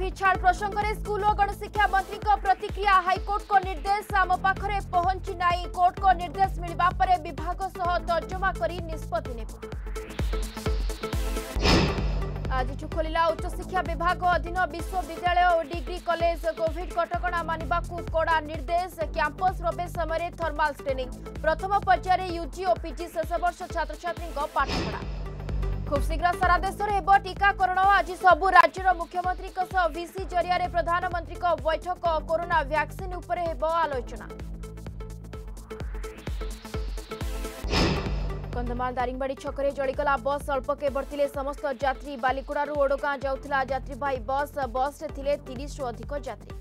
छाड़ प्रसंग में स्कूल और गणशिक्षा मंत्री प्रतिक्रिया हाईकोर्ट को निर्देश आम पाखरे पहुंची नाई कोर्ट को निर्देश मिलवा पर विभाग सह तर्जमा करी निष्पत्ति नेबु। आज खोलिला उच्च शिक्षा विभाग अधीन विश्वविद्यालय और डिग्री कॉलेज कोविड कटकणा मानिबाकू कड़ा निर्देश कैंपस प्रवेश समय थर्माल स्क्रीनिंग प्रथम पर्यायर यूजी और पीजी शेष वर्ष छात्र छात्री पाठपढ़ा खूब शीघ्र सारा देश में टीकाकरण आज सबु राज्यर मुख्यमंत्री वीसी जरिया प्रधानमंत्री बैठक कोरोना वैक्सीन उपर आलोचना। कंधमाल दारिंगबाड़ी छकरे जलीगला बस अल्पके बढ़तिले समस्त यात्री बालिकुड़ारू ओडगां जाउथिला यात्रीवाही बस बस रे थिले 30 रु अधिक यात्री।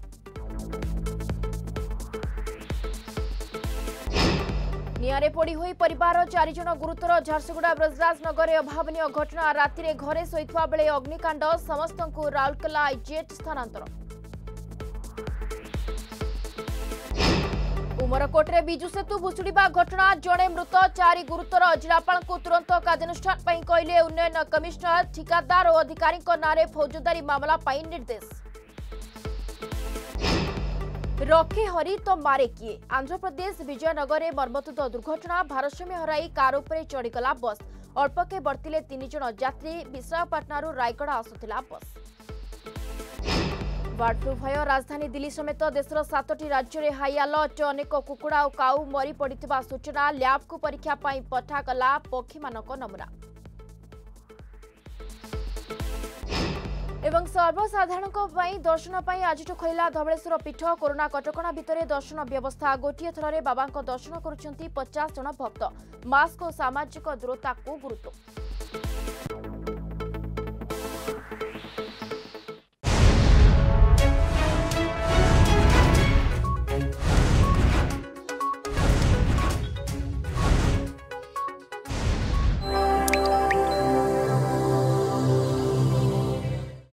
निआरे पोड़ी होई परिवार 4 जन गुरुतर झारसुगुड़ा ब्रजराज नगर अभावनीय घटना राति रे घरे सोइथवा बेले अग्निकांड समस्तंकु राउरकेला जेट स्थानांतर। उमरकोटे बिजु सेतु भुशुड़ा घटना जड़े मृत 4 गुरुतर जिलापाल को तुरंत कार्यानुष्ठान कहले उन्नयन कमिश्नर ठिकादार और अधिकारी नारे फौजदारी मामला निर्देश। रखे हरी तो मारे किए आंध्र प्रदेश विजयनगर में मर्मतुद दुर्घटना भारसाम्य हराई कार उपरे चढ़ीगला बस अल्पके बढ़तिले 3 जन यात्री विशाखापट्टनरू रायगढ़ आसुथिला बस। बर्ड फ्लू भय राजधानी दिल्ली समेत देशर 7टी राज्य में हाई अलर्ट अनेक कुकुड़ा और काऊ मरी पड़िथिबा सूचना लैब को परीक्षा पाई पठागला पक्षी मानक नमूना। एवं सर्वसाधारण दर्शन पर आज खोला धवलेश्वर पीठ कोरोना कटकणा भितर दर्शन व्यवस्था गोटे थर बाबा दर्शन करुछंती 50 जन भक्त मास्क और सामाजिक दूरता को गुरुत्व।